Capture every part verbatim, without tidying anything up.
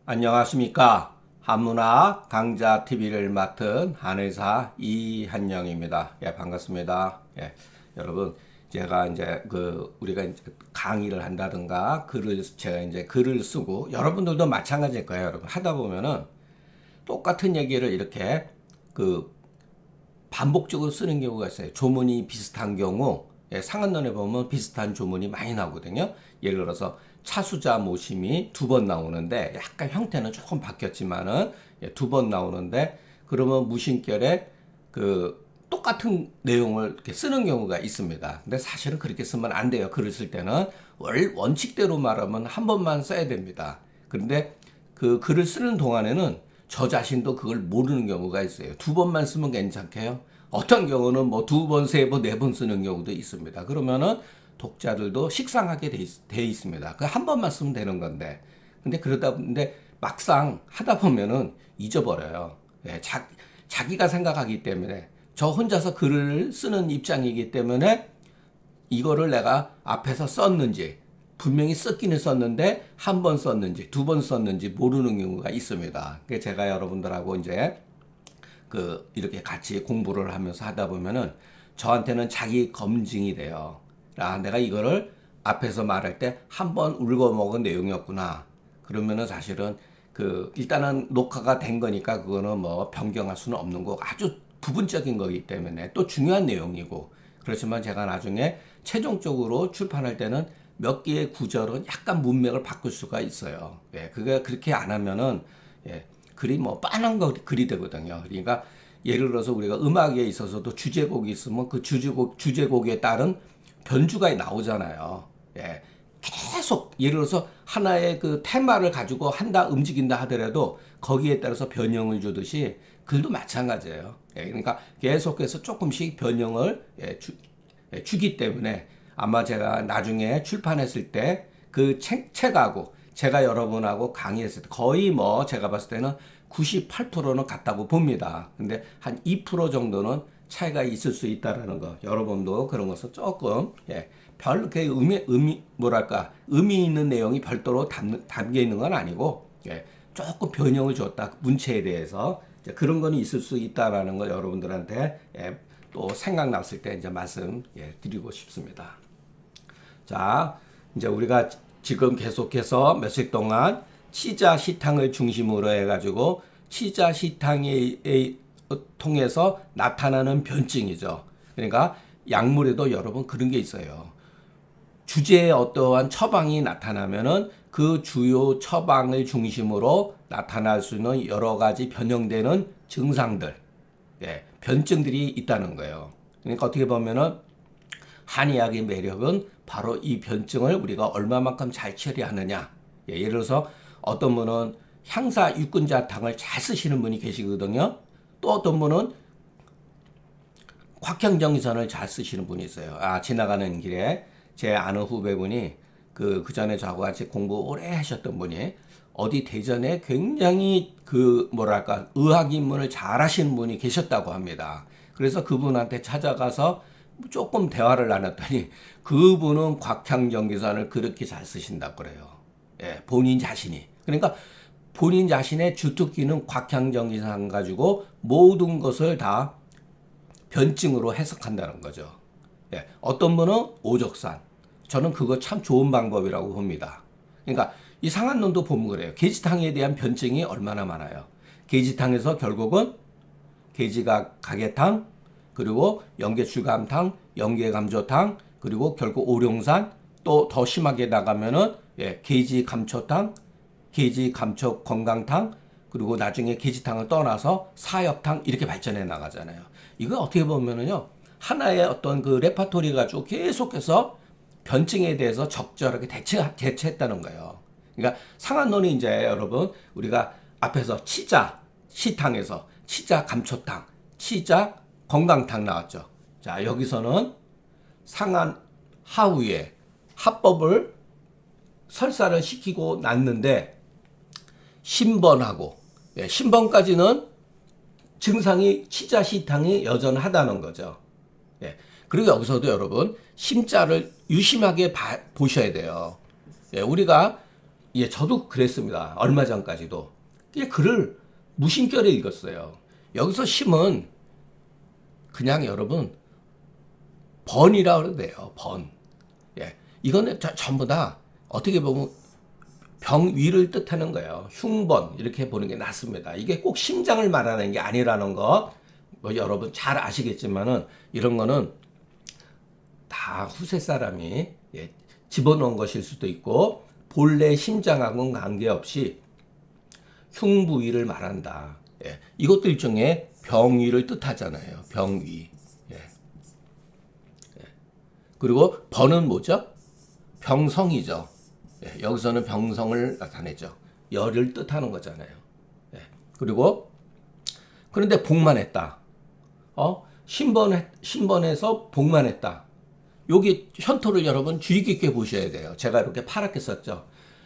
안녕하십니까. 한문학 강좌티비를 맡은 한의사 이한영입니다. 예, 반갑습니다. 예, 여러분, 제가 이제 그, 우리가 이제 강의를 한다든가, 글을, 제가 이제 글을 쓰고, 여러분들도 마찬가지일 거예요. 여러분. 하다 보면은 똑같은 얘기를 이렇게 그 반복적으로 쓰는 경우가 있어요. 조문이 비슷한 경우, 예, 상한론에 보면 비슷한 조문이 많이 나오거든요. 예를 들어서 차수자 모심이 두 번 나오는데 약간 형태는 조금 바뀌었지만은 예, 두 번 나오는데 그러면 무심결에 그 똑같은 내용을 이렇게 쓰는 경우가 있습니다. 근데 사실은 그렇게 쓰면 안 돼요. 글을 쓸 때는 월, 원칙대로 말하면 한 번만 써야 됩니다. 그런데 그 글을 쓰는 동안에는 저 자신도 그걸 모르는 경우가 있어요. 두 번만 쓰면 괜찮게요. 어떤 경우는 뭐 두 번, 세 번, 네 번 쓰는 경우도 있습니다. 그러면은 독자들도 식상하게 돼, 있, 돼 있습니다. 그 한 번만 쓰면 되는 건데. 근데 그러다, 근데 막상 하다 보면은 잊어버려요. 예, 자, 자기가 생각하기 때문에 저 혼자서 글을 쓰는 입장이기 때문에 이거를 내가 앞에서 썼는지, 분명히 썼기는 썼는데 한 번 썼는지 두 번 썼는지 모르는 경우가 있습니다. 그래서 제가 여러분들하고 이제 그 이렇게 같이 공부를 하면서 하다 보면은 저한테는 자기 검증이 돼요. 아, 내가 이거를 앞에서 말할 때 한 번 울거먹은 내용이었구나. 그러면은 사실은 그 일단은 녹화가 된 거니까 그거는 뭐 변경할 수는 없는 거고 아주 부분적인 거기 때문에 또 중요한 내용이고, 그렇지만 제가 나중에 최종적으로 출판할 때는 몇 개의 구절은 약간 문맥을 바꿀 수가 있어요. 예, 그게 그렇게 안 하면은 예, 글이 뭐 빤한 거 글이 되거든요. 그러니까 예를 들어서 우리가 음악에 있어서도 주제곡이 있으면 그 주제곡 주제곡에 따른 변주가 나오잖아요. 예. 계속 예를 들어서 하나의 그 테마를 가지고 한다 움직인다 하더라도 거기에 따라서 변형을 주듯이 글도 마찬가지예요. 예. 그러니까 계속해서 조금씩 변형을 예, 주, 예, 주기 때문에 아마 제가 나중에 출판했을 때 그 책, 책하고 제가 여러분하고 강의했을 때 거의 뭐 제가 봤을 때는 구십팔 퍼센트는 같다고 봅니다. 근데 한 이 퍼센트 정도는 차이가 있을 수 있다라는 거, 여러분도 그런 것을 조금 예, 별 그렇게 의미 의미 뭐랄까 의미 있는 내용이 별도로 담, 담겨 있는 건 아니고 예, 조금 변형을 줬다 문체에 대해서 이제 그런 거는 있을 수 있다라는 거 여러분들한테 예, 또 생각났을 때 이제 말씀 예, 드리고 싶습니다. 자, 이제 우리가 지금 계속해서 며칠 동안 치자시탕을 중심으로 해가지고 치자시탕에 통해서 나타나는 변증이죠. 그러니까 약물에도 여러분 그런 게 있어요. 주제에 어떠한 처방이 나타나면은 그 주요 처방을 중심으로 나타날 수 있는 여러 가지 변형되는 증상들, 예, 변증들이 있다는 거예요. 그러니까 어떻게 보면은 한의학의 매력은 바로 이 변증을 우리가 얼마만큼 잘 처리하느냐. 예, 예를 들어서 어떤 분은 향사 육근자탕을 잘 쓰시는 분이 계시거든요. 또 어떤 분은 곽향정선을 잘 쓰시는 분이 있어요. 아, 지나가는 길에 제 아는 후배분이 그, 그 전에 저하고 같이 공부 오래 하셨던 분이 어디 대전에 굉장히 그 뭐랄까 의학 입문을 잘 하시는 분이 계셨다고 합니다. 그래서 그분한테 찾아가서 조금 대화를 나눴더니 그분은 곽향정기선을 그렇게 잘 쓰신다고 그래요. 예, 본인 자신이. 그러니까 본인 자신의 주특기는 곽향정기선 가지고 모든 것을 다 변증으로 해석한다는 거죠. 예, 어떤 분은 오적산. 저는 그거 참 좋은 방법이라고 봅니다. 그러니까 이 상한론도 보면 그래요. 계지탕에 대한 변증이 얼마나 많아요. 계지탕에서 결국은 계지가 가게탕, 그리고 연계출감탕, 연계감조탕, 그리고 결국 오룡산, 또 더 심하게 나가면은 예, 계지감초탕, 계지감초 건강탕, 그리고 나중에 계지탕을 떠나서 사역탕 이렇게 발전해 나가잖아요. 이거 어떻게 보면은요, 하나의 어떤 그 레파토리 가지고 계속해서 변증에 대해서 적절하게 대체, 대처했다는 거예요. 그러니까 상한론이 이제 여러분 우리가 앞에서 치자 시탕에서 치자 감초탕, 치자 건강탕 나왔죠. 자, 여기서는 상한 하우에 합법을 설사를 시키고 났는데 신번하고 예, 신번까지는 증상이 치자시탕이 여전하다는 거죠. 예, 그리고 여기서도 여러분 심자를 유심하게 봐, 보셔야 돼요. 예, 우리가 예, 저도 그랬습니다. 얼마 전까지도. 그냥 글을 무심결에 읽었어요. 여기서 심은 그냥 여러분 번이라 그래도 돼요. 번. 예, 이거는 저, 전부 다 어떻게 보면 병위를 뜻하는 거예요. 흉번 이렇게 보는 게 낫습니다. 이게 꼭 심장을 말하는 게 아니라는 거 뭐 여러분 잘 아시겠지만은 이런 거는 다 후세 사람이 예, 집어넣은 것일 수도 있고 본래 심장하고는 관계없이 흉부위를 말한다. 예, 이것도 일종의 병위를 뜻하잖아요. 병위. 예. 예. 그리고 번은 뭐죠? 병성이죠. 예, 여기서는 병성을 나타내죠. 열을 뜻하는 거잖아요. 예. 그리고 그런데 복만 했다. 어? 신번, 신번에서 복만 했다. 여기 현토를 여러분 주의 깊게 보셔야 돼요. 제가 이렇게 파랗게 썼죠.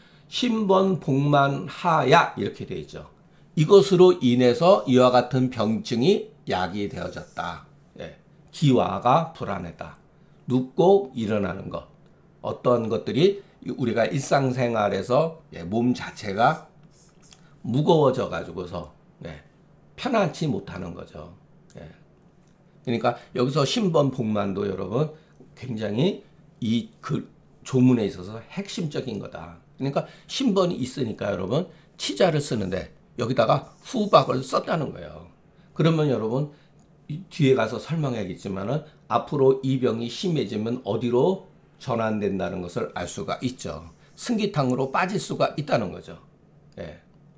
신번 복만 하야 이렇게 되어 있죠. 이것으로 인해서 이와 같은 병증이 약이 되어졌다. 예. 기화가 불안하다. 눕고 일어나는 것. 어떤 것들이 우리가 일상생활에서 예, 몸 자체가 무거워져 가지고서 예, 편안치 못하는 거죠. 예. 그러니까 여기서 신번 복만도 여러분 굉장히 이 그 조문에 있어서 핵심적인 거다. 그러니까 신번이 있으니까 여러분 치자를 쓰는데 여기다가 후박을 썼다는 거예요. 그러면 여러분 뒤에 가서 설명하겠지만은 앞으로 이 병이 심해지면 어디로 전환된다는 것을 알 수가 있죠. 승기탕으로 빠질 수가 있다는 거죠. 예.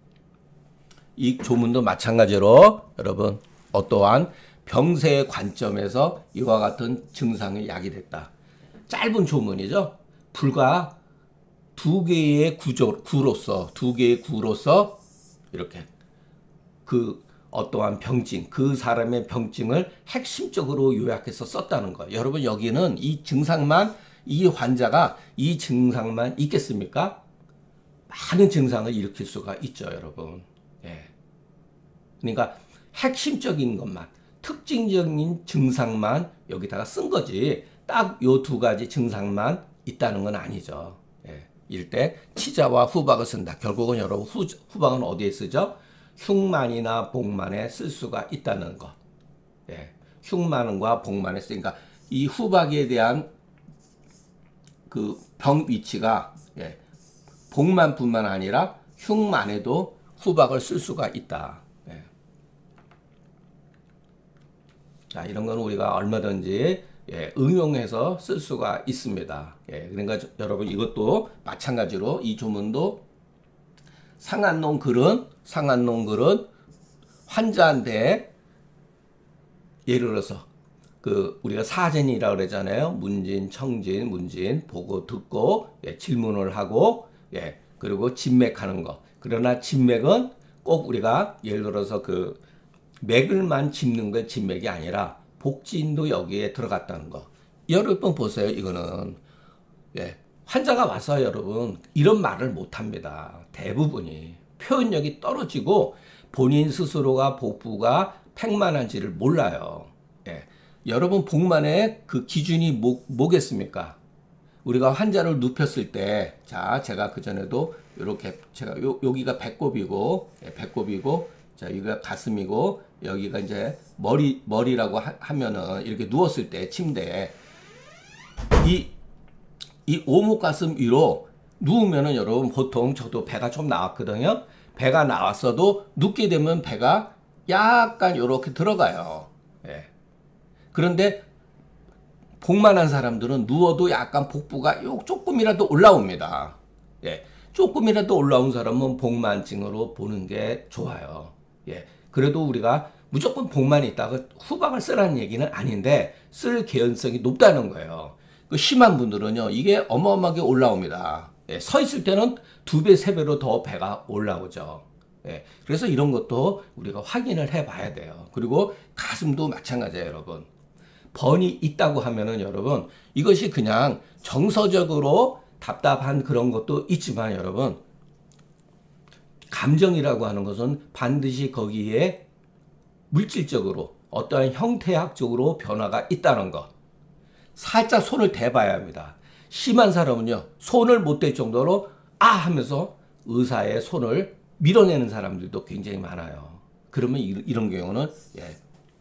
이 조문도 마찬가지로 여러분 어떠한 병세의 관점에서 이와 같은 증상이 야기됐다. 짧은 조문이죠. 불과 두 개의 구조, 구로서 두 개의 구로서 이렇게 그 어떠한 병증, 그 사람의 병증을 핵심적으로 요약해서 썼다는 거예요. 여러분 여기는 이 증상만 이 환자가 이 증상만 있겠습니까? 많은 증상을 일으킬 수가 있죠, 여러분. 예. 그러니까 핵심적인 것만, 특징적인 증상만 여기다가 쓴 거지. 딱 요 두 가지 증상만 있다는 건 아니죠. 예. 이럴 때 치자와 후박을 쓴다. 결국은 여러분 후, 후박은 어디에 쓰죠? 흉만이나 복만에 쓸 수가 있다는 것. 예. 흉만과 복만에 쓰니까 이 후박에 대한 그 병 위치가 예, 복만뿐만 아니라 흉만에도 후박을 쓸 수가 있다. 예. 자, 이런 건 우리가 얼마든지 예, 응용해서 쓸 수가 있습니다. 예, 그러니까 저, 여러분 이것도 마찬가지로 이 조문도 상한농 글은 상한농 글은 환자한테 예를 들어서 그 우리가 사전이라고 그러잖아요. 문진, 청진, 문진 보고 듣고 예, 질문을 하고 예, 그리고 진맥하는 거. 그러나 진맥은 꼭 우리가 예를 들어서 그 맥을만 짚는 게 진맥이 아니라 복진도 여기에 들어갔다는 거. 여러분 보세요. 이거는 예, 환자가 와서 여러분 이런 말을 못 합니다. 대부분이 표현력이 떨어지고 본인 스스로가 복부가 팽만한지를 몰라요. 예. 여러분 복만의 그 기준이 뭐, 뭐겠습니까? 우리가 환자를 눕혔을 때, 자, 제가 그전에도 이렇게 제가 요, 여기가 배꼽이고, 예, 배꼽이고, 자, 여기가 가슴이고, 여기가 이제 머리 머리라고 하, 하면은 이렇게 누웠을 때 침대에 이 이 오목 가슴 위로 누우면은 여러분 보통 저도 배가 좀 나왔거든요. 배가 나왔어도 눕게 되면 배가 약간 이렇게 들어가요. 예. 그런데 복만한 사람들은 누워도 약간 복부가 요 조금이라도 올라옵니다. 예. 조금이라도 올라온 사람은 복만증으로 보는 게 좋아요. 예. 그래도 우리가 무조건 복만이 있다고 후박을 쓰라는 얘기는 아닌데 쓸 개연성이 높다는 거예요. 그 심한 분들은요, 이게 어마어마하게 올라옵니다. 예. 서 있을 때는 두 배, 세 배로 더 배가 올라오죠. 예. 그래서 이런 것도 우리가 확인을 해 봐야 돼요. 그리고 가슴도 마찬가지예요, 여러분. 번이 있다고 하면은 여러분 이것이 그냥 정서적으로 답답한 그런 것도 있지만 여러분 감정이라고 하는 것은 반드시 거기에 물질적으로 어떠한 형태학적으로 변화가 있다는 것. 살짝 손을 대봐야 합니다. 심한 사람은요 손을 못 댈 정도로 아 하면서 의사의 손을 밀어내는 사람들도 굉장히 많아요. 그러면 이, 이런 경우는 예,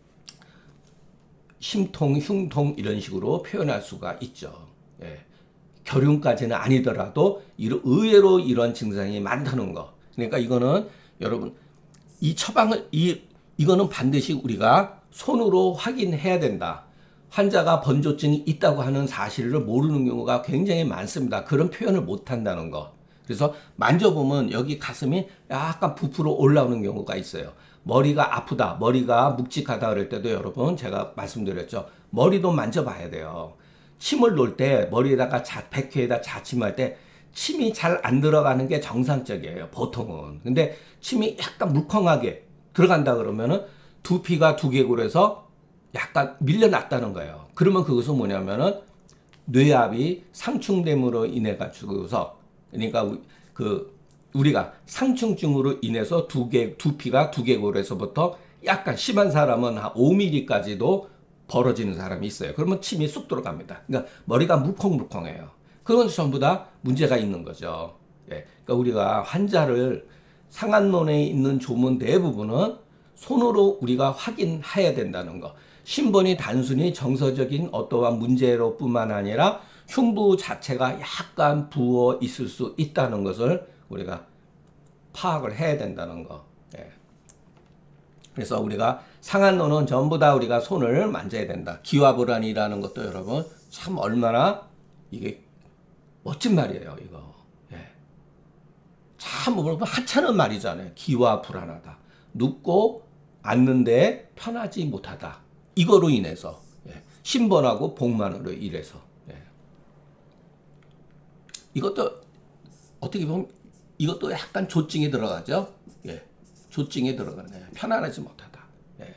심통, 흉통 이런 식으로 표현할 수가 있죠. 예, 결흉까지는 아니더라도 의외로 이런 증상이 많다는 거. 그러니까 이거는 여러분 이 처방을 이 이거는 반드시 우리가 손으로 확인해야 된다. 환자가 번조증이 있다고 하는 사실을 모르는 경우가 굉장히 많습니다. 그런 표현을 못 한다는 거. 그래서 만져보면 여기 가슴이 약간 부풀어 올라오는 경우가 있어요. 머리가 아프다, 머리가 묵직하다 그럴 때도 여러분 제가 말씀드렸죠. 머리도 만져봐야 돼요. 침을 놓을 때 머리에다가 자, 백회에다 자침할 때 침이 잘 안 들어가는 게 정상적이에요. 보통은. 근데 침이 약간 물컹하게 들어간다 그러면은 두피가 두개골에서 약간 밀려났다는 거예요. 그러면 그것은 뭐냐면은 뇌압이 상충됨으로 인해 가지고서 그러니까 그 우리가 상충증으로 인해서 두개 두피가 두개골에서부터 약간 심한 사람은 한 오 밀리미터까지도 벌어지는 사람이 있어요. 그러면 침이 쑥 들어갑니다. 그러니까 머리가 물컹물컹해요. 그건 전부 다 문제가 있는 거죠. 예. 그러니까 우리가 환자를 상한론에 있는 조문 대부분은 손으로 우리가 확인해야 된다는 거. 신번이 단순히 정서적인 어떠한 문제로 뿐만 아니라 흉부 자체가 약간 부어 있을 수 있다는 것을 우리가 파악을 해야 된다는 거. 예. 그래서 우리가 상한론은 전부 다 우리가 손을 만져야 된다. 기와불안이라는 것도 여러분 참 얼마나 이게 멋진 말이에요. 이거. 예. 참 하찮은 말이잖아요. 기와불안하다. 눕고 앉는데 편하지 못하다. 이거로 인해서 예. 신번하고 복만으로 인해서 예. 이것도 어떻게 보면 이것도 약간 조증에 들어가죠. 예. 조증에 들어가네. 편안하지 못하다. 예.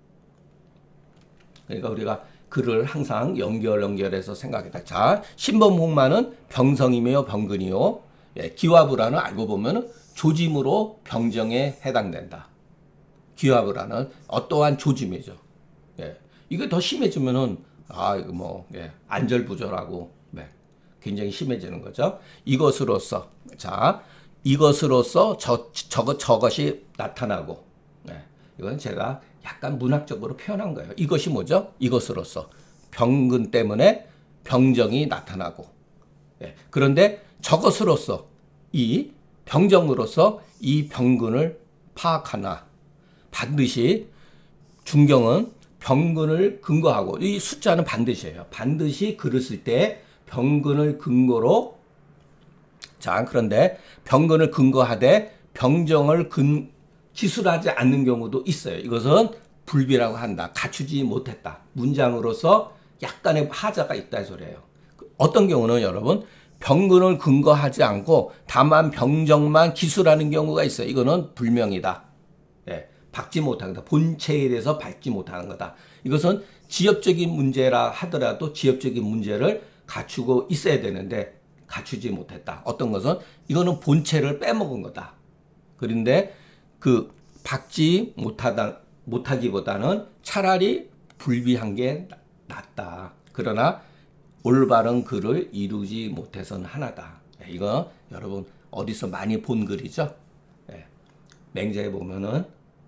그러니까 우리가 그를 항상 연결 연결해서 생각했다. 자, 신번 복만은 병성이며 병근이요. 예. 기와불안은 알고 보면은 조짐으로 병정에 해당된다. 기와불안은 어떠한 조짐이죠. 예. 이게 더 심해지면은 아 이거 뭐 예. 안절부절하고 네. 굉장히 심해지는 거죠. 이것으로써 자 이것으로써 저 저것 저것이 나타나고 네. 이건 제가 약간 문학적으로 표현한 거예요. 이것이 뭐죠? 이것으로써 병근 때문에 병정이 나타나고 예. 그런데 저것으로써 이 병정으로서 이 병근을 파악하나 반드시 중경은 병근을 근거하고 이 숫자는 반드시예요. 반드시 글을 쓸 때 병근을 근거로 자 그런데 병근을 근거하되 병정을 근 기술하지 않는 경우도 있어요. 이것은 불비라고 한다. 갖추지 못했다. 문장으로서 약간의 하자가 있다 이 소리예요. 어떤 경우는 여러분 병근을 근거하지 않고 다만 병정만 기술하는 경우가 있어요. 이거는 불명이다. 예. 받지 못하는 거다. 본체에 대해서 받지 못하는 거다. 이것은 지엽적인 문제라 하더라도 지엽적인 문제를 갖추고 있어야 되는데 갖추지 못했다. 어떤 것은 이거는 본체를 빼먹은 거다. 그런데 그 받지 못하다 못하기보다는 차라리 불비한 게 낫다. 그러나 올바른 글을 이루지 못해서는 하나다. 이거 여러분 어디서 많이 본 글이죠? 네. 맹자에 보면은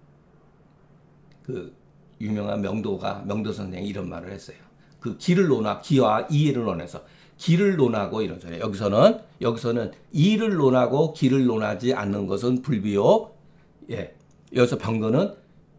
그 유명한 명도가 명도 선생이 이런 말을 했어요. 그 기를 논하 기와 이를 논해서 기를 논하고 이런 소리. 여기서는 여기서는 이를 논하고 기를 논하지 않는 것은 불비요. 예. 여기서 병거는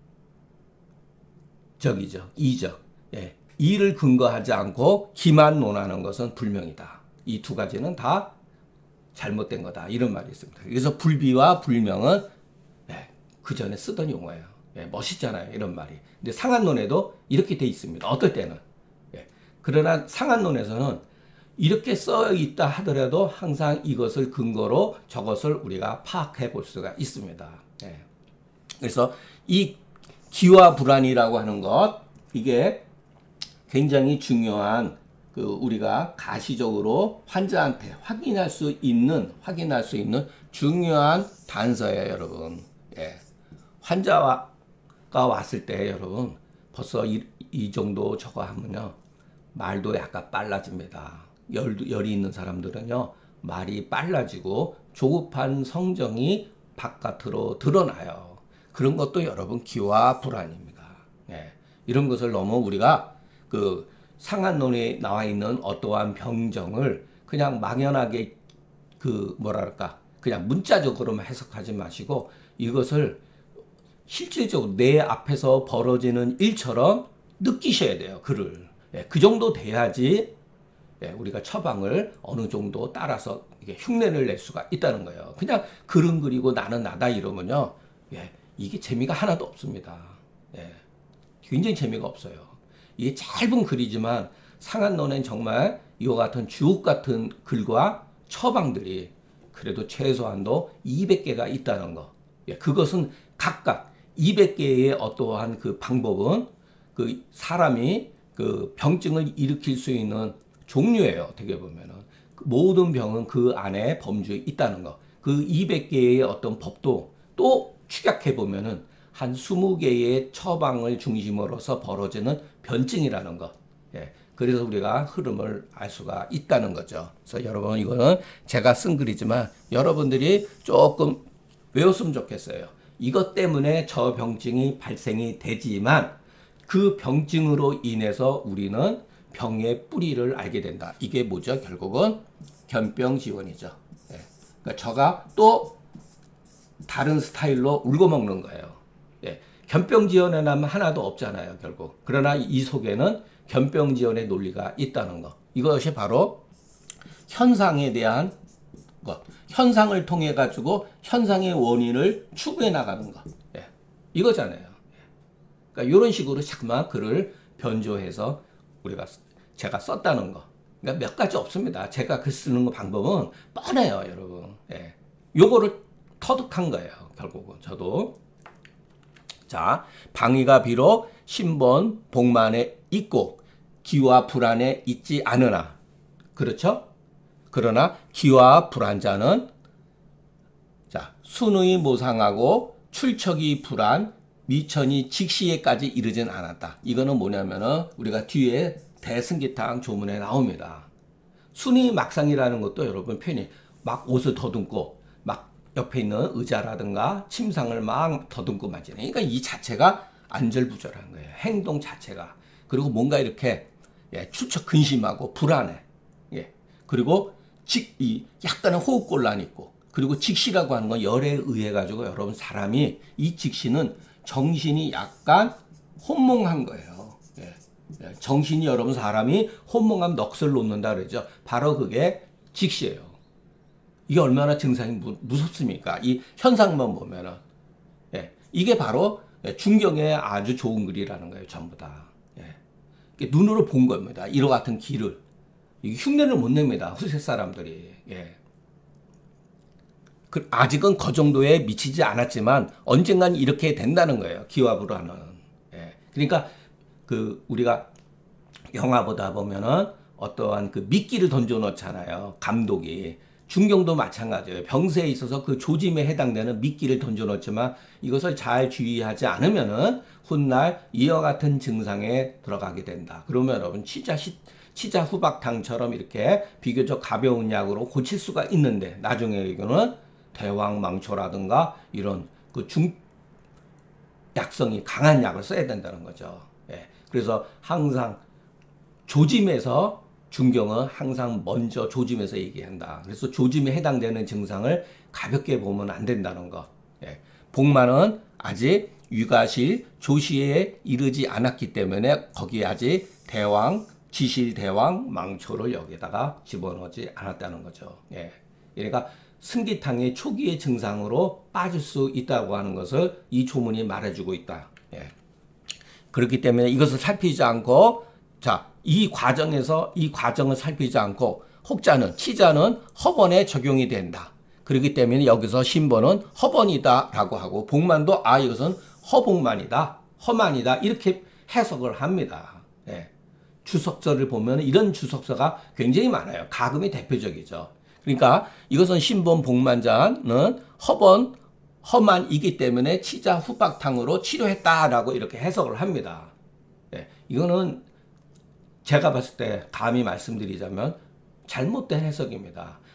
적이죠. 이죠. 예. 이를 근거하지 않고 기만 논하는 것은 불명이다. 이 두 가지는 다 잘못된 거다. 이런 말이 있습니다. 그래서 불비와 불명은 예, 그 전에 쓰던 용어예요. 예, 멋있잖아요. 이런 말이. 근데 상한론에도 이렇게 돼 있습니다. 어떨 때는. 예. 그러나 상한론에서는 이렇게 써 있다 하더라도 항상 이것을 근거로 저것을 우리가 파악해 볼 수가 있습니다. 예. 그래서 이 기와 불안이라고 하는 것, 이게 굉장히 중요한 그 우리가 가시적으로 환자한테 확인할 수 있는 확인할 수 있는 중요한 단서예요, 여러분. 예. 환자가 왔을 때 여러분 벌써 이, 이 정도 저거 하면요 말도 약간 빨라집니다. 열, 열이 있는 사람들은요 말이 빨라지고 조급한 성정이 바깥으로 드러나요. 그런 것도 여러분 기와 불안입니다. 예. 이런 것을 너무 우리가 그 상한론에 나와 있는 어떠한 병정을 그냥 막연하게 그 뭐랄까 그냥 문자적으로만 해석하지 마시고 이것을 실질적으로 내 앞에서 벌어지는 일처럼 느끼셔야 돼요. 글을. 예, 그 정도 돼야지 예, 우리가 처방을 어느 정도 따라서 이게 흉내를 낼 수가 있다는 거예요. 그냥 그림 그리고 나는 나다 이러면요. 예, 이게 재미가 하나도 없습니다. 예, 굉장히 재미가 없어요. 이게 짧은 글이지만 상한론엔 정말 이와 같은 주옥 같은 글과 처방들이 그래도 최소한도 이백 개가 있다는 거. 예, 그것은 각각 이백 개의 어떠한 그 방법은 그 사람이 그 병증을 일으킬 수 있는 종류예요. 어떻게 보면은 모든 병은 그 안에 범주에 있다는 거. 그 이백 개의 어떤 법도 또 축약해 보면은 한 이십 개의 처방을 중심으로서 벌어지는 변증이라는 거. 예. 그래서 우리가 흐름을 알 수가 있다는 거죠. 그래서 여러분 이거는 제가 쓴 글이지만 여러분들이 조금 외웠으면 좋겠어요. 이것 때문에 저 병증이 발생이 되지만 그 병증으로 인해서 우리는 병의 뿌리를 알게 된다. 이게 뭐죠? 결국은 견병지원이죠. 예. 그러니까 저가 또 다른 스타일로 울고 먹는 거예요. 예. 견병지원에는 하나도 없잖아요. 결국. 그러나 이 속에는 견병지원의 논리가 있다는 거. 이것이 바로 현상에 대한 것. 현상을 통해 가지고 현상의 원인을 추구해 나가는 것. 예. 이거잖아요. 그러니까 이런 식으로 자꾸만 글을 변조해서 우리가 제가 썼다는 거. 그러니까 몇 가지 없습니다. 제가 글 쓰는 거 방법은 뻔해요, 여러분. 예. 요거를 터득한 거예요, 결국은. 저도. 자, 방위가 비록 신번 복만에 있고 기와 불안에 있지 않으나. 그렇죠? 그러나 기와 불안자는 자, 순의 모상하고 출척이 불안 미천이 직시에까지 이르진 않았다. 이거는 뭐냐면은 우리가 뒤에 대승기탕 조문에 나옵니다. 순위 막상이라는 것도 여러분 편히 막 옷을 더듬고 막 옆에 있는 의자라든가 침상을 막 더듬고 만지는. 그러니까 이 자체가 안절부절한 거예요. 행동 자체가. 그리고 뭔가 이렇게 예, 추측 근심하고 불안해. 예. 그리고 직, 이 약간의 호흡곤란이 있고 그리고 직시라고 하는 건 열에 의해 가지고 여러분 사람이 이 직시는 정신이 약간 혼몽한 거예요. 예. 정신이 여러분 사람이 혼몽하면 넋을 놓는다 그러죠. 바로 그게 직시예요. 이게 얼마나 증상이 무, 무섭습니까? 이 현상만 보면은. 예. 이게 바로 중경의 아주 좋은 글이라는 거예요. 전부 다. 예. 눈으로 본 겁니다. 이와 같은 길을. 이게 흉내를 못 냅니다. 후세 사람들이. 예. 그 아직은 그 정도에 미치지 않았지만 언젠간 이렇게 된다는 거예요. 기와 불안은. 예. 그러니까 그 우리가 영화 보다 보면은 어떠한 그 미끼를 던져 놓잖아요. 감독이. 중경도 마찬가지예요. 병세에 있어서 그 조짐에 해당되는 미끼를 던져 놓지만 이것을 잘 주의하지 않으면은 훗날 이와 같은 증상에 들어가게 된다. 그러면 여러분 치자 시, 치자 후박탕처럼 이렇게 비교적 가벼운 약으로 고칠 수가 있는데 나중에 이거는 대왕망초라든가 이런 그 중 약성이 강한 약을 써야 된다는 거죠. 예. 그래서 항상 조짐에서 중경은 항상 먼저 조짐에서 얘기한다. 그래서 조짐에 해당되는 증상을 가볍게 보면 안 된다는 거. 예. 복만은 아직 유가실 조시에 이르지 않았기 때문에 거기에 아직 대왕 지실 대왕 망초를 여기다가 집어넣지 않았다는 거죠. 예. 그러니까 승기탕의 초기의 증상으로 빠질 수 있다고 하는 것을 이 조문이 말해주고 있다. 예. 그렇기 때문에 이것을 살피지 않고, 자, 이 과정에서 이 과정을 살피지 않고, 혹자는, 치자는 허번에 적용이 된다. 그렇기 때문에 여기서 신번은 허번이다 라고 하고, 복만도 아, 이것은 허복만이다, 허만이다, 이렇게 해석을 합니다. 예. 주석서를 보면 이런 주석서가 굉장히 많아요. 가금이 대표적이죠. 그러니까 이것은 신번 복만자는 허번, 험한이기 때문에 치자 후박탕으로 치료했다라고 이렇게 해석을 합니다. 예, 이거는 제가 봤을 때 감히 말씀드리자면 잘못된 해석입니다.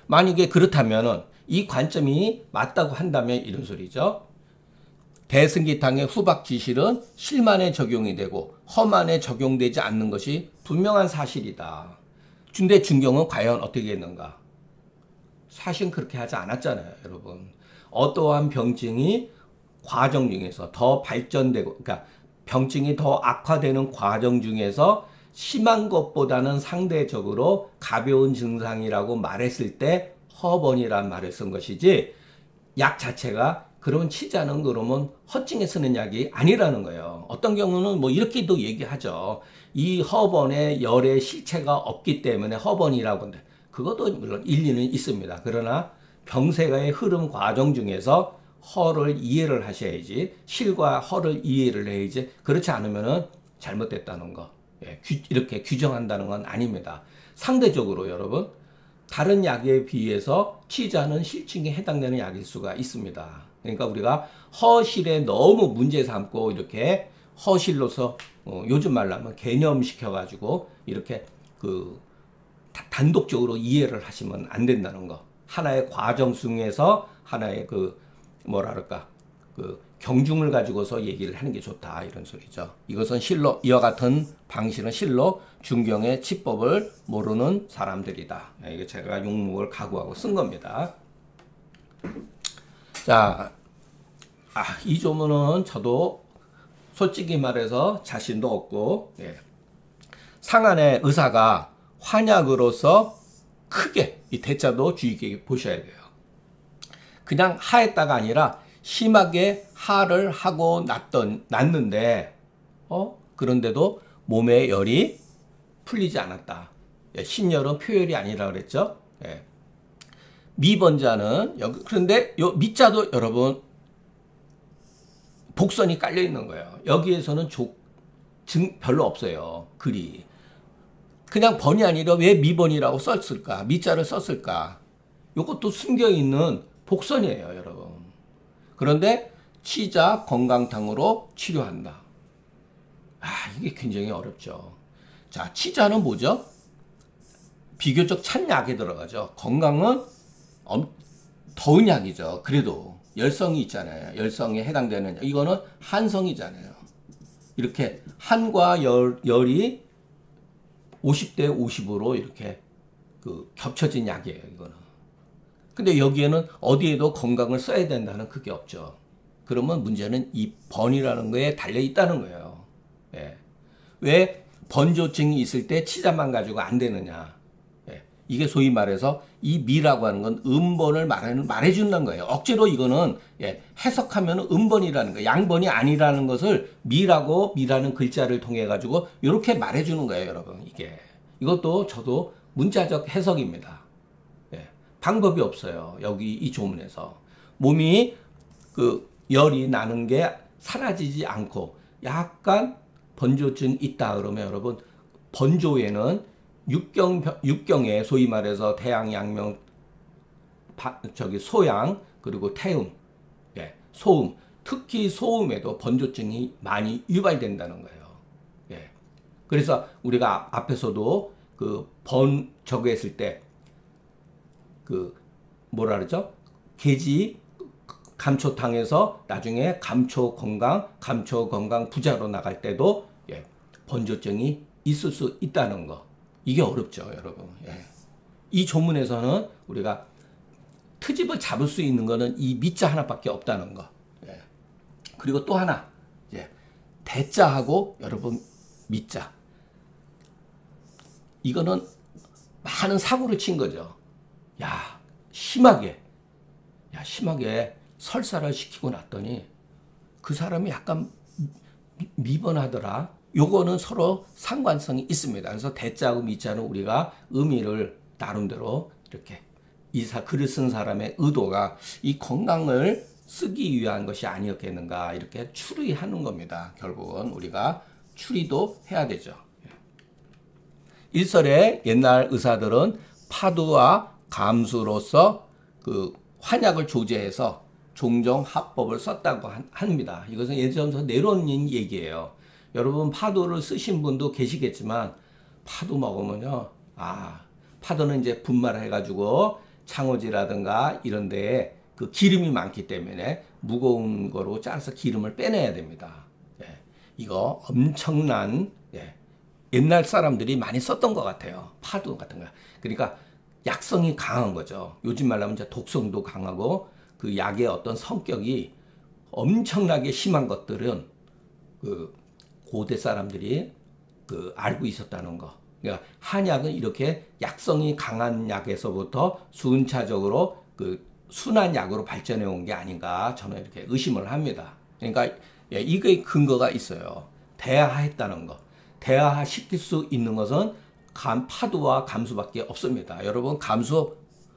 만약에 그렇다면은 이 관점이 맞다고 한다면 이런 소리죠. 대승기탕의 후박지실은 실만에 적용이 되고 허만에 적용되지 않는 것이 분명한 사실이다. 근데 준경은 과연 어떻게 했는가? 사실은 그렇게 하지 않았잖아요, 여러분. 어떠한 병증이 과정 중에서 더 발전되고, 그러니까 병증이 더 악화되는 과정 중에서 심한 것보다는 상대적으로 가벼운 증상이라고 말했을 때 허번이란 말을 쓴 것이지, 약 자체가 그러면 치자는 그러면 허증에 쓰는 약이 아니라는 거예요. 어떤 경우는 뭐 이렇게도 얘기하죠. 이 허번에 열의 실체가 없기 때문에 허번이라고 하는데 그것도 물론 일리는 있습니다. 그러나 병세가의 흐름 과정 중에서 허를 이해를 하셔야지, 실과 허를 이해를 해야지, 그렇지 않으면은 잘못됐다는 거, 예, 규, 이렇게 규정한다는 건 아닙니다. 상대적으로 여러분 다른 약에 비해서 치자는 실증에 해당되는 약일 수가 있습니다. 그러니까 우리가 허실에 너무 문제 삼고 이렇게 허실로서 어, 요즘 말로 하면 개념시켜가지고 이렇게 그 단독적으로 이해를 하시면 안 된다는 거. 하나의 과정 중에서 하나의 그 뭐라 그럴까 그 경중을 가지고서 얘기를 하는 게 좋다, 이런 소리죠. 이것은 실로, 이와 같은 방식은 실로 준경의 치법을 모르는 사람들이다. 이게 제가 욕먹을 각오하고 쓴 겁니다. 자, 아, 이 조문은 저도 솔직히 말해서 자신도 없고, 예. 상한의 의사가 환약으로서 크게, 이 대자도 주의 깊게 보셔야 돼요. 그냥 하했다가 아니라 심하게 하를 하고 났던, 났는데, 어? 그런데도 몸의 열이 풀리지 않았다. 예, 신열은 표열이 아니라 그랬죠. 예. 미번자는, 여기, 그런데 요 미자도 여러분, 복선이 깔려 있는 거예요. 여기에서는 조, 증, 별로 없어요. 글이. 그냥 번이 아니라 왜 미번이라고 썼을까? 미자를 썼을까? 이것도 숨겨 있는 복선이에요, 여러분. 그런데 치자 건강탕으로 치료한다. 아, 이게 굉장히 어렵죠. 자, 치자는 뭐죠? 비교적 찬 약에 들어가죠. 건강은 엄, 더운 약이죠. 그래도 열성이 있잖아요. 열성에 해당되는 약. 이거는 한성이잖아요. 이렇게 한과 열, 열이 오십 대 오십으로 이렇게 그 겹쳐진 약이에요, 이거는. 근데 여기에는 어디에도 건강을 써야 된다는 그게 없죠. 그러면 문제는 이 번이라는 거에 달려 있다는 거예요. 예. 왜 번조증이 있을 때 치자만 가지고 안 되느냐. 예. 이게 소위 말해서 이 미라고 하는 건 음번을 말해, 말해준다는 거예요. 억지로 이거는 예, 해석하면 음번이라는 거예요. 양번이 아니라는 것을 미라고, 미라는 글자를 통해 가지고 이렇게 말해주는 거예요, 여러분. 이게. 이것도 저도 문자적 해석입니다. 예. 방법이 없어요. 여기 이 조문에서. 몸이 그 열이 나는 게 사라지지 않고 약간 번조증 있다 그러면 여러분, 번조에는 육경, 육경에 소위 말해서 태양, 양명, 바, 저기 소양, 그리고 태음, 예, 소음, 특히 소음에도 번조증이 많이 유발된다는 거예요. 예. 그래서 우리가 앞에서도 그 번 저거 했을 때 그 뭐라 그러죠? 계지 감초탕에서 나중에 감초 건강, 감초 건강 부자로 나갈 때도 예, 번조증이 있을 수 있다는 거. 이게 어렵죠, 여러분. 예. 이 조문에서는 우리가 트집을 잡을 수 있는 거는 이 미자 하나밖에 없다는 거. 예. 그리고 또 하나, 예. 대자하고 여러분 미자. 이거는 많은 사고를 친 거죠. 야, 심하게, 야, 심하게 설사를 시키고 났더니 그 사람이 약간 미번하더라. 요거는 서로 상관성이 있습니다. 그래서 대자하고 미자는 우리가 의미를 나름대로 이렇게 이사 글을 쓴 사람의 의도가 이 건강을 쓰기 위한 것이 아니었겠는가 이렇게 추리하는 겁니다. 결국은 우리가 추리도 해야 되죠. 일설에 옛날 의사들은 파도와 감수로서 그 환약을 조제해서 종정 합법을 썼다고 합니다. 이것은 예전부터 내려온 얘기예요. 여러분 파도를 쓰신 분도 계시겠지만 파도 먹으면요, 아 파도는 이제 분말을 해가지고 창호지라든가 이런 데에 그 기름이 많기 때문에 무거운 거로 짜서 기름을 빼내야 됩니다. 예, 이거 엄청난, 예, 옛날 사람들이 많이 썼던 것 같아요. 파도 같은 거. 그러니까 약성이 강한 거죠. 요즘 말로 하면 이제 독성도 강하고 그 약의 어떤 성격이 엄청나게 심한 것들은 그 고대 사람들이 그 알고 있었다는 거. 그러니까 한약은 이렇게 약성이 강한 약에서부터 순차적으로 그 순한 약으로 발전해 온 게 아닌가 저는 이렇게 의심을 합니다. 그러니까 예, 이게 근거가 있어요. 대하했다는 거. 대하시킬 수 있는 것은 감, 파도와 감수밖에 없습니다. 여러분 감수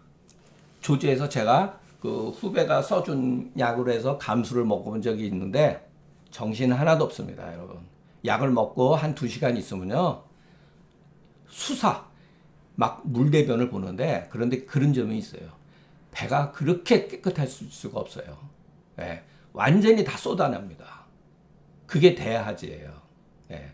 조제해서 제가 그 후배가 써준 약으로 해서 감수를 먹어본 적이 있는데 정신 하나도 없습니다. 여러분 약을 먹고 한 두 시간 있으면요 수사 막 물대변을 보는데 그런데 그런 점이 있어요. 배가 그렇게 깨끗할 수가 없어요. 예, 완전히 다 쏟아냅니다. 그게 대하지예요. 예.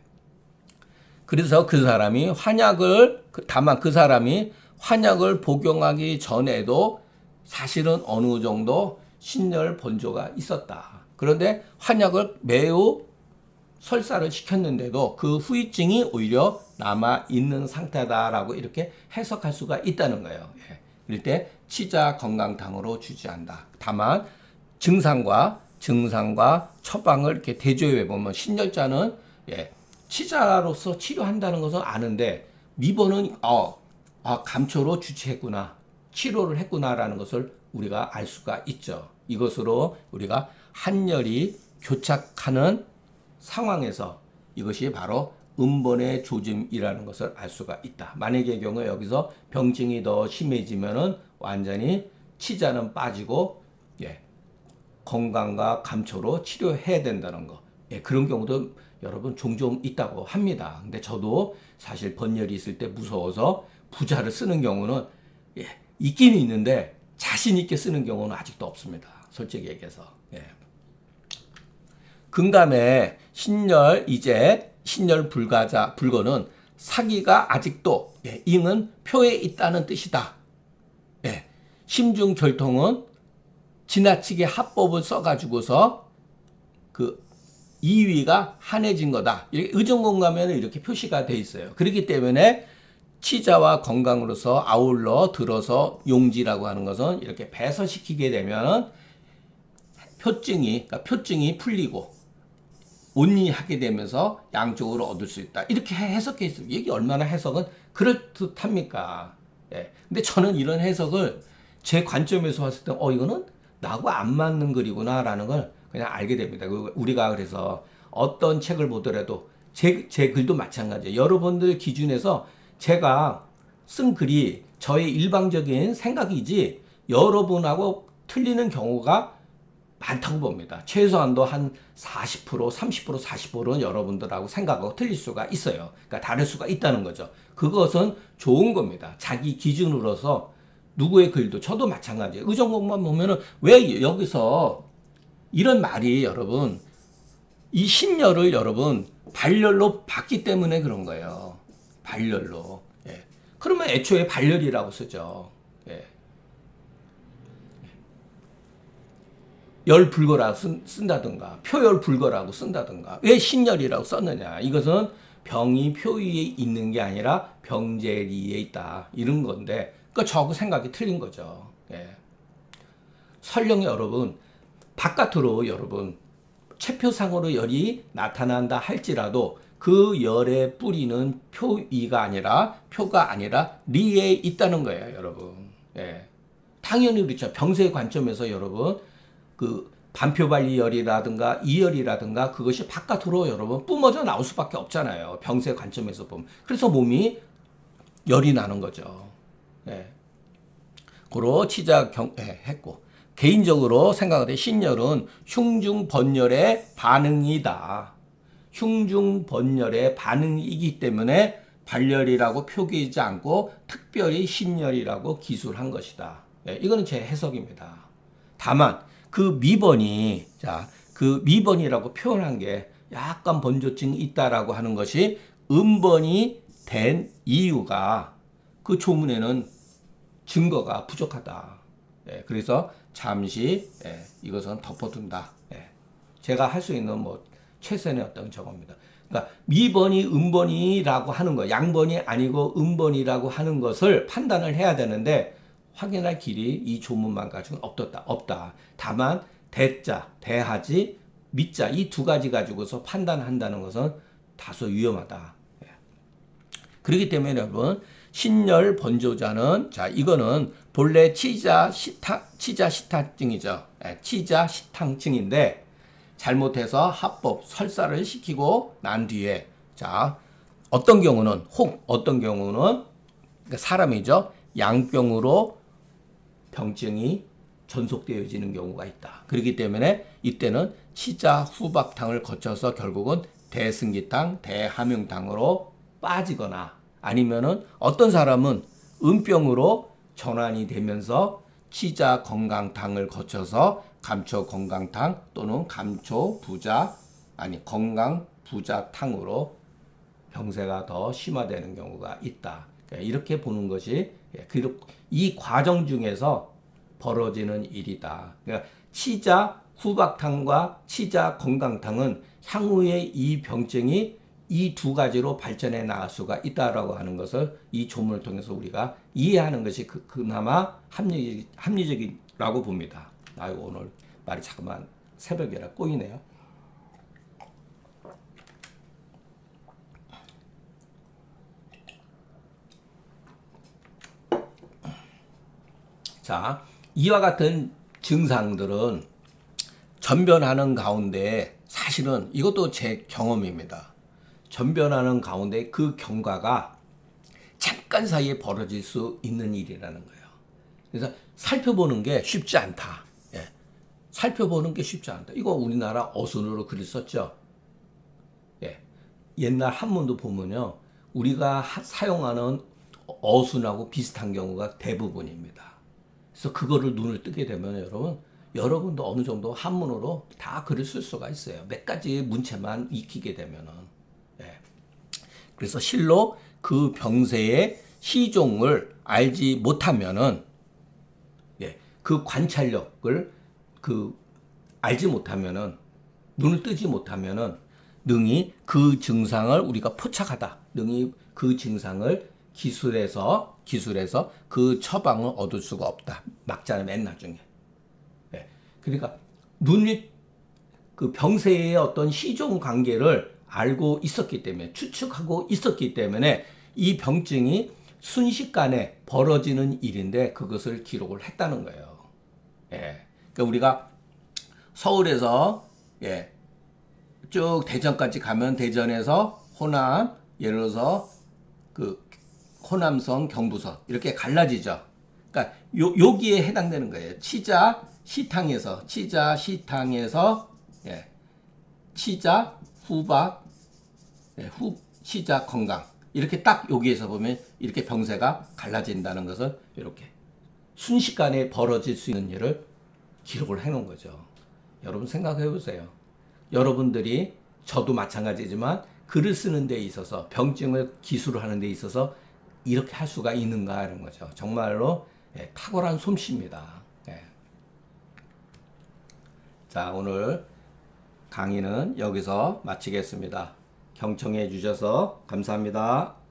그래서 그 사람이 환약을 다만 그 사람이 환약을 복용하기 전에도 사실은 어느 정도 신열 본조가 있었다. 그런데 환약을 매우 설사를 시켰는데도 그 후유증이 오히려 남아 있는 상태다라고 이렇게 해석할 수가 있다는 거예요. 예. 이럴 때 치자 건강탕으로 주지한다. 다만 증상과 증상과 처방을 이렇게 대조해 보면 신열자는 예, 치자로서 치료한다는 것은 아는데 미번은 어, 아, 감초로 주치했구나, 치료를 했구나라는 것을 우리가 알 수가 있죠. 이것으로 우리가 한열이 교착하는 상황에서 이것이 바로 음번의 조짐이라는 것을 알 수가 있다. 만약의 경우에 여기서 병증이 더 심해지면은 완전히 치자는 빠지고 예, 건강과 감초로 치료해야 된다는 거. 예, 그런 경우도 여러분 종종 있다고 합니다. 근데 저도 사실 번열이 있을 때 무서워서 부자를 쓰는 경우는 예, 있긴 있는데 자신 있게 쓰는 경우는 아직도 없습니다. 솔직히 얘기해서. 예. 근감에 신열 이제 신열 불가자 불거는 사기가 아직도 예, ing은 표에 있다는 뜻이다. 예, 심중 결통은 지나치게 합법을 써가지고서 그 이위가 한해진 거다. 이렇게 의정공감에는 이렇게 표시가 돼 있어요. 그렇기 때문에 치자와 건강으로서 아울러 들어서 용지라고 하는 것은 이렇게 배설시키게 되면 표증이 그러니까 표증이 풀리고 온리하게 되면서 양쪽으로 얻을 수 있다. 이렇게 해석해 있어요. 이게 얼마나 해석은 그럴듯합니까? 예. 근데 저는 이런 해석을 제 관점에서 봤을 때, 어, 이거는 나하고 안 맞는 글이구나 라는 걸 그냥 알게 됩니다. 우리가 그래서 어떤 책을 보더라도 제, 제 글도 마찬가지예요. 여러분들 기준에서 제가 쓴 글이 저의 일방적인 생각이지 여러분하고 틀리는 경우가 많다고 봅니다. 최소한도 한 사십 퍼센트, 삼십 퍼센트, 사십 퍼센트는 여러분들하고 생각하고 틀릴 수가 있어요. 그러니까 다를 수가 있다는 거죠. 그것은 좋은 겁니다. 자기 기준으로서 누구의 글도 저도 마찬가지예요. 의정공만 보면은 왜 여기서 이런 말이 여러분 이 신열을 여러분 발열로 봤기 때문에 그런 거예요. 발열로. 예. 그러면 애초에 발열이라고 쓰죠. 예. 열 불거라고 쓴, 쓴다든가 표열 불거라고 쓴다든가 왜 신열이라고 썼느냐. 이것은 병이 표 위에 있는 게 아니라 병재리에 있다. 이런 건데 그 저하고 생각이 틀린 거죠. 예. 설령 여러분 바깥으로 여러분 체표상으로 열이 나타난다 할지라도 그 열의 뿌리는 표위가 아니라 표가 아니라 리에 있다는 거예요, 여러분. 예. 당연히 그렇죠. 병세의 관점에서 여러분 그 반표발리열이라든가 이열이라든가 그것이 바깥으로 여러분 뿜어져 나올 수밖에 없잖아요. 병세 관점에서 보면. 그래서 몸이 열이 나는 거죠. 예. 고로 치자 경, 예, 했고. 개인적으로 생각할 신열은 흉중번열의 반응이다. 흉중번열의 반응이기 때문에 발열이라고 표기하지 않고 특별히 신열이라고 기술한 것이다. 예, 이거는 제 해석입니다. 다만 그 미번이 자, 그 미번이라고 표현한 게 약간 번조증이 있다라고 하는 것이 음번이 된 이유가 그 조문에는 증거가 부족하다. 예, 그래서 잠시 예, 이것은 덮어둔다. 예, 제가 할 수 있는 뭐 최선의 어떤 저겁니다. 그러니까 미번이 음번이라고 하는 거, 양번이 아니고 음번이라고 하는 것을 판단을 해야 되는데 확인할 길이 이 조문만 가지고는 없다. 없다. 다만 대자, 대하지, 미자 이 두 가지 가지고서 판단한다는 것은 다소 위험하다. 예. 그렇기 때문에 여러분 신열 번조자는 자 이거는 본래 치자 시타 치자 시타증이죠. 예, 치자 시탕증인데 잘못해서 합법 설사를 시키고 난 뒤에 자 어떤 경우는 혹 어떤 경우는 사람이죠. 양병으로 병증이 전속되어지는 경우가 있다. 그렇기 때문에 이때는 치자 후박탕을 거쳐서 결국은 대승기탕, 대함용탕으로 빠지거나 아니면은 어떤 사람은 음병으로 전환이 되면서 치자 건강탕을 거쳐서 감초 건강탕 또는 감초 부자 아니 건강 부자탕으로 병세가 더 심화되는 경우가 있다. 이렇게 보는 것이 이 과정 중에서 벌어지는 일이다. 그러니까 치자 후박탕과 치자 건강탕은 향후에 이 병증이 이 두 가지로 발전해 나갈 수가 있다라고 하는 것을 이 조문을 통해서 우리가 이해하는 것이 그, 그나마 합리적, 합리적이라고 봅니다. 아이고 오늘 말이 잠깐만 새벽이라 꼬이네요. 자, 이와 같은 증상들은 전변하는 가운데 사실은 이것도 제 경험입니다. 전변하는 가운데 그 경과가 잠깐 사이에 벌어질 수 있는 일이라는 거예요. 그래서 살펴보는 게 쉽지 않다. 예. 살펴보는 게 쉽지 않다. 이거 우리나라 어순으로 글을 썼죠. 예. 옛날 한문도 보면요. 우리가 하, 사용하는 어순하고 비슷한 경우가 대부분입니다. 그래서 그거를 눈을 뜨게 되면 여러분, 여러분도 어느 정도 한문으로 다 글을 쓸 수가 있어요. 몇 가지 문체만 익히게 되면은. 예. 그래서 실로 그 병세의 시종을 알지 못하면은, 예. 그 관찰력을 그 알지 못하면은, 눈을 뜨지 못하면은, 능히 그 증상을 우리가 포착하다. 능히 그 증상을 기술해서 기술해서 그 처방을 얻을 수가 없다. 막자는 맨 나중에. 예. 그러니까 눈이 그 병세의 어떤 시종 관계를 알고 있었기 때문에 추측하고 있었기 때문에 이 병증이 순식간에 벌어지는 일인데 그것을 기록을 했다는 거예요. 예. 그러니까 우리가 서울에서 예. 쭉 대전까지 가면 대전에서 호남 예를 들어서 그 호남선 경부선 이렇게 갈라지죠. 그러니까 요, 여기에 해당되는 거예요. 치자 시탕에서 치자 시탕에서 예, 치자 후박 예, 후 치자 건강 이렇게 딱 여기에서 보면 이렇게 병세가 갈라진다는 것을 이렇게 순식간에 벌어질 수 있는 일을 기록을 해 놓은 거죠. 여러분 생각해 보세요. 여러분들이 저도 마찬가지지만 글을 쓰는 데 있어서 병증을 기술하는 데 있어서 이렇게 할 수가 있는가 하는 거죠. 정말로 예, 탁월한 솜씨입니다. 예. 자, 오늘 강의는 여기서 마치겠습니다. 경청해 주셔서 감사합니다.